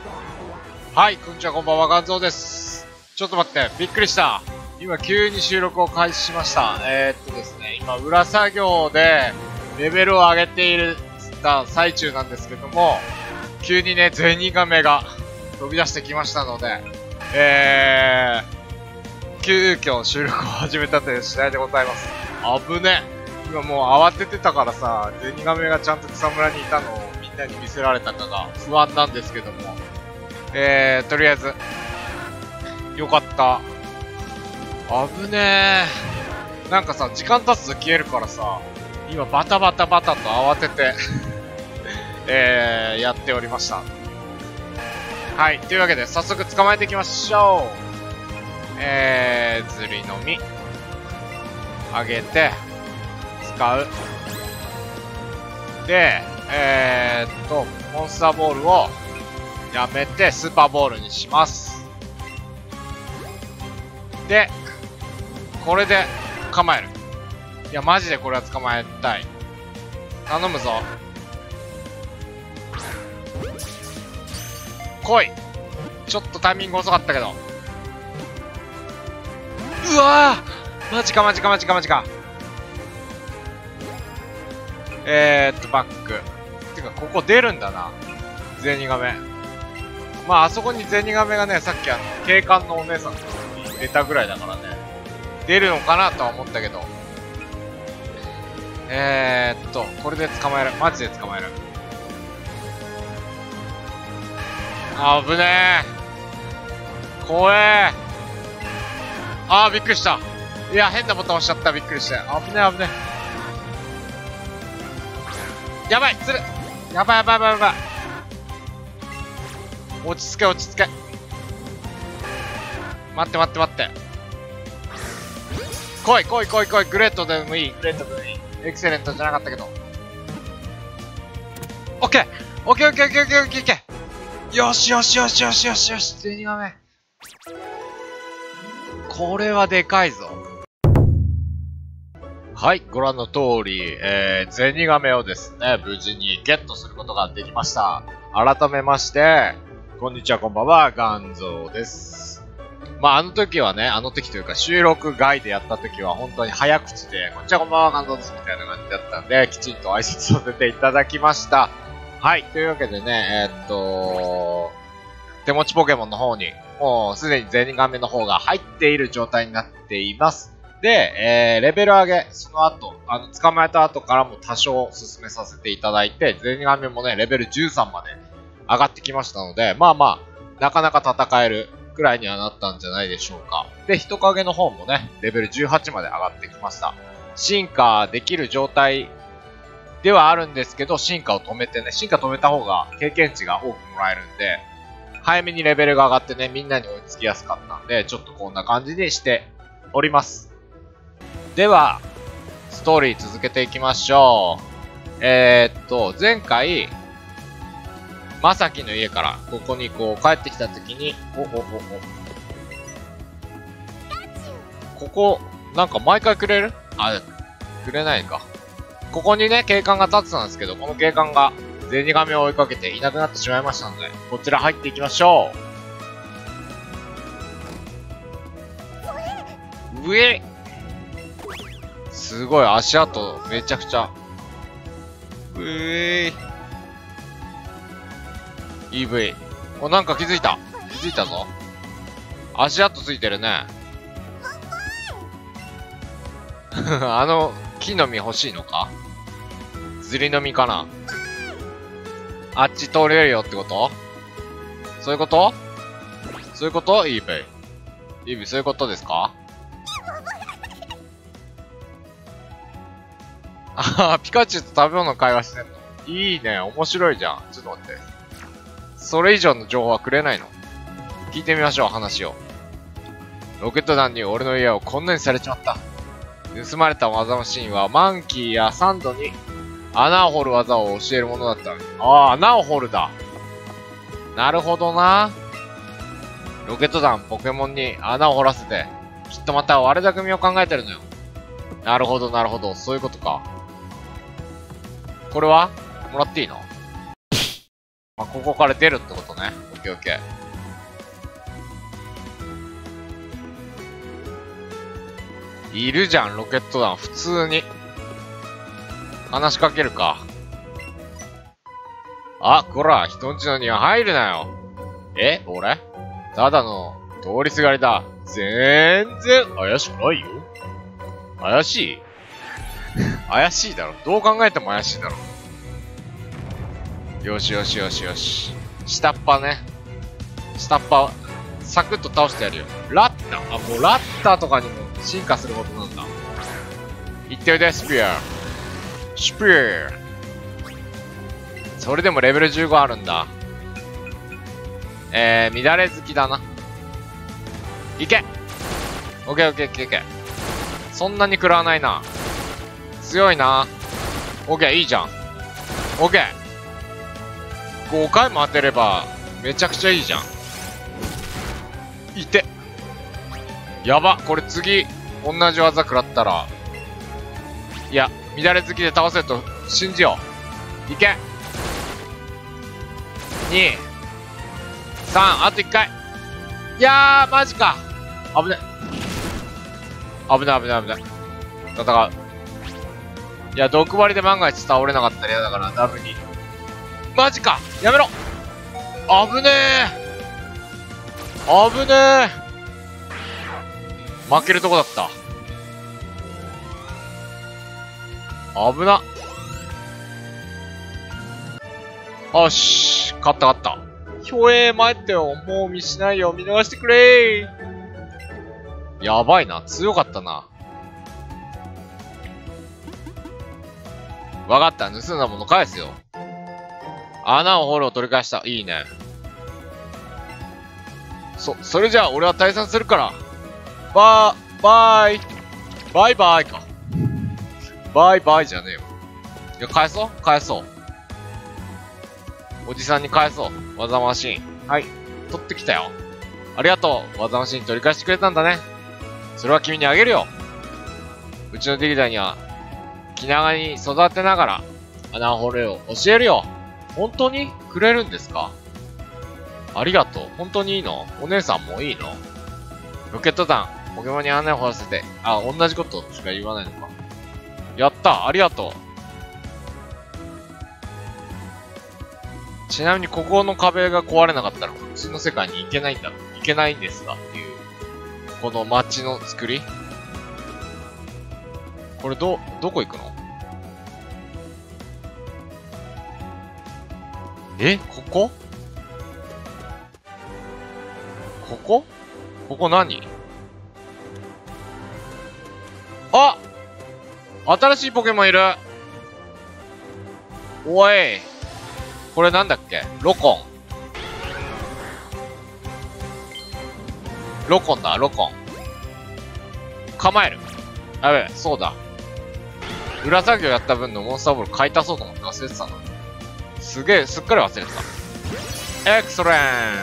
はい、こんにちは、こんばんは、ガンゾーです。ちょっと待って、びっくりした。今、急に収録を開始しました。ですね、今、裏作業で、レベルを上げている最中なんですけども、急にね、ゼニガメが飛び出してきましたので、急遽収録を始めたという次第でございます。危ね。今もう慌ててたからさ、ゼニガメがちゃんと草むらにいたのをみんなに見せられたかが不安なんですけども、とりあえず、よかった。危ねえ。なんかさ、時間経つと消えるからさ、今バタバタと慌てて、やっておりました。はい、というわけで早速捕まえていきましょう。釣りの実。あげて、使う。で、モンスターボールを、やめてスーパーボールにします。で、これで構える。いや、マジでこれは捕まえたい。頼むぞ。来い。ちょっとタイミング遅かったけど。うわー、マジか。バック。てか、ここ出るんだな。ゼニガメ。まあ、あそこにゼニガメがね、さっき警官のお姉さんのところに出たぐらいだからね。出るのかなとは思ったけど。これで捕まえる。マジで捕まえる。あぶねえ。怖え。あー、びっくりした。いや、変なボタン押しちゃった。びっくりして。危ねえ。やばい、釣る。やばい。落ち着け。待って。来い。グレートでもいい。エクセレントじゃなかったけど。オッケー。よし。ゼニガメ。これはでかいぞ。はい、ご覧の通り、ゼニガメをですね、無事にゲットすることができました。改めまして、こんにちは、こんばんは、ガンゾーです。まあ、あの時はね、というか収録外でやった時は本当に早口で、こんにちは、こんばんは、ガンゾーです、みたいな感じだったんで、きちんと挨拶させていただきました。はい、というわけでね、手持ちポケモンの方に、もうすでにゼニガメの方が入っている状態になっています。で、レベル上げ、その後、捕まえた後からも多少進めさせていただいて、ゼニガメもね、レベル13まで上がってきましたので、まあ、なかなか戦えるくらいにはなったんじゃないでしょうか。で、人影の方もね、レベル18まで上がってきました。進化できる状態ではあるんですけど、進化止めた方が経験値が多くもらえるんで、早めにレベルが上がってね、みんなに追いつきやすかったんで、ちょっとこんな感じにしております。では、ストーリー続けていきましょう。前回、まさきの家からここにこう帰ってきたときに、ここ、なんか毎回くれる？あ、くれないか。ここにね、警官が立ってたんですけど、この警官がゼニガメを追いかけていなくなってしまいましたので、こちら入っていきましょう。上！すごい、足跡、めちゃくちゃ。EV。お、なんか気づいたぞ。足跡ついてるね。木の実欲しいのか？釣りの実かな？あっち通れるよってこと？そういうこと？EV。そういうことですか？ピカチュウと食べ物の会話してんの？いいね、面白いじゃん。ちょっと待って。それ以上の情報はくれないの？聞いてみましょう、話を。ロケット団に俺の家をこんなにされちまった。盗まれた技マシーンはマンキーやサンドに穴を掘る技を教えるものだった。穴を掘るだ。なるほどな。ロケット団、ポケモンに穴を掘らせて、きっとまた割れた組を考えてるのよ。なるほど、そういうことか。これはもらっていいの？ここから出るってことね。オッケーオッケー。いるじゃん、ロケット弾、普通に。話しかけるか。あ、こら、人んちの庭入るなよ。え、俺ただの、通りすがりだ。全然、怪しくないよ。怪しい怪しいだろ。どう考えても怪しいだろ。よしよしよしよし。下っ端ね。下っ端、サクッと倒してやるよ。ラッタあ、もうラッタとかにも進化することなんだ。いっておいで、スピア。スピア。それでもレベル15あるんだ。乱れ好きだな。いけ。オッケーオッケーオッケーオッケー。そんなに食らわないな。強いな。オッケー、いいじゃん。オッケー。5回も当てれば、めちゃくちゃいいじゃん。いて。やば。これ次、同じ技食らったら。いや、乱れ好きで倒せると信じよう。いけ。2、3、あと1回。いやー、マジか。危ね。危ない危ない危ない。戦う。いや、毒針で万が一倒れなかったら嫌だから、ダブに。マジか。やめろ。危ねえ。危ねえ。負けるとこだった。危な。よし。勝った勝った。ひょえー、参ってよ。もう見しないよ。見逃してくれー。やばいな。強かったな。わかった。盗んだもの返すよ。穴を掘るを取り返した。いいね。それじゃあ俺は退散するから。バイバイバイか。バイバイじゃねえよ。いや、返そう返そう。おじさんに返そう。技マシーン。はい。取ってきたよ。ありがとう。技マシーン取り返してくれたんだね。それは君にあげるよ。うちのディリダには、気長に育てながら、穴を掘るを教えるよ。本当にくれるんですか？ありがとう。本当にいいの？お姉さんもいいの？ロケット弾、ポケモンに穴を掘らせて、あ、同じことしか言わないのか。やった、ありがとう。ちなみにここの壁が壊れなかったらこっちの世界に行けないんですがっていう、この街の作り。これどこ行くの？え？ここ？ここ何？あ！新しいポケモンいる！おい！これなんだっけ？ロコンだ、ロコン。構える。やべえ、そうだ。裏作業やった分のモンスターボール買い足そうと思って忘れてたの。すっかり忘れてた。エクセレン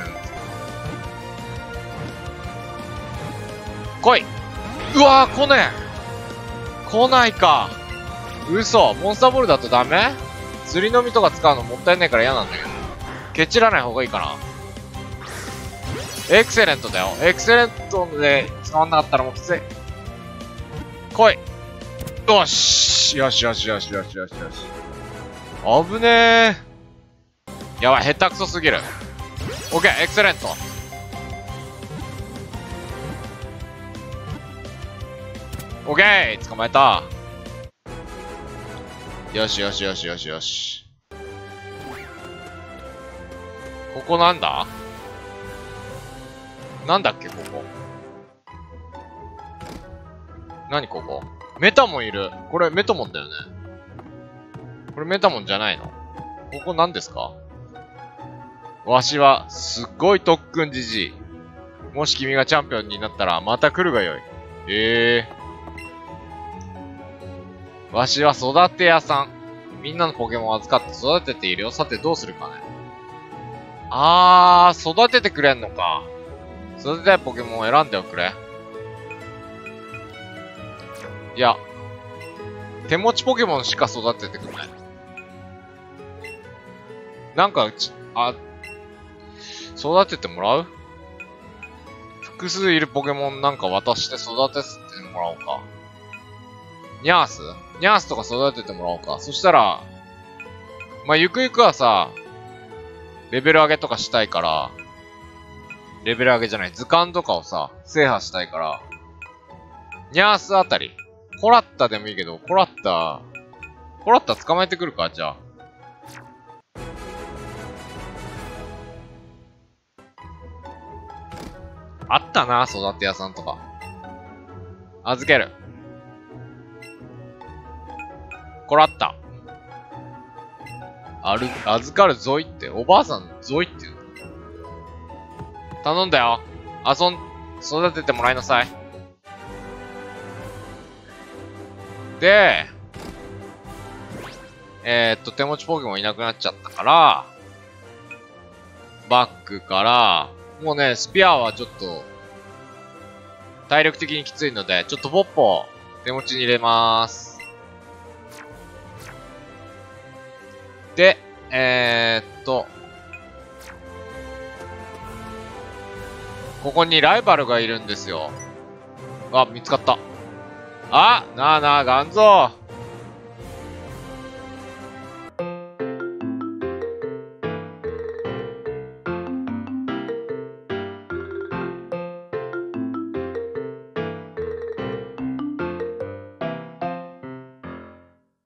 ト。来い。うわー、来ねえ。来ないか。嘘。モンスターボールだとダメ？釣りの実とか使うのもったいないから嫌なんだけど。ケチらない方がいいかな。エクセレントだよ。エクセレントで使わんなかったらもうきつい。来い。よし。よし。危ねえ。やばい、下手くそすぎる。オッケー、エクセレント。オッケー、捕まえた。よし。ここなんだ？なんだっけ、ここ。何ここ？メタモンいる。これメタモンだよね。これメタモンじゃないの？ここ何ですか？わしは、すっごい特訓じじい。もし君がチャンピオンになったら、また来るがよい。わしは育て屋さん。みんなのポケモンを預かって育てているよ。さて、どうするかね。育ててくれんのか。育てたいポケモンを選んでおくれ。いや、手持ちポケモンしか育ててくれない。なんか、 育ててもらう？複数いるポケモンなんか渡して育ててもらおうか。ニャースとか育ててもらおうか。そしたら、まあ、ゆくゆくはさ、レベル上げとかしたいから、レベル上げじゃない、図鑑とかをさ、制覇したいから、ニャースあたり、コラッタでもいいけど、コラッタ捕まえてくるか、じゃあ。あったな、育て屋さんとか。預ける。コラッタ。預かるゾイって、おばあさんゾイって言うの？頼んだよ。育ててもらいなさい。で、手持ちポケモンいなくなっちゃったから、バックから、もうね、スピアはちょっと、体力的にきついので、ちょっとポッポ、手持ちに入れまーす。で、ここにライバルがいるんですよ。あ、見つかった。あ、なあなあ、ガンゾー。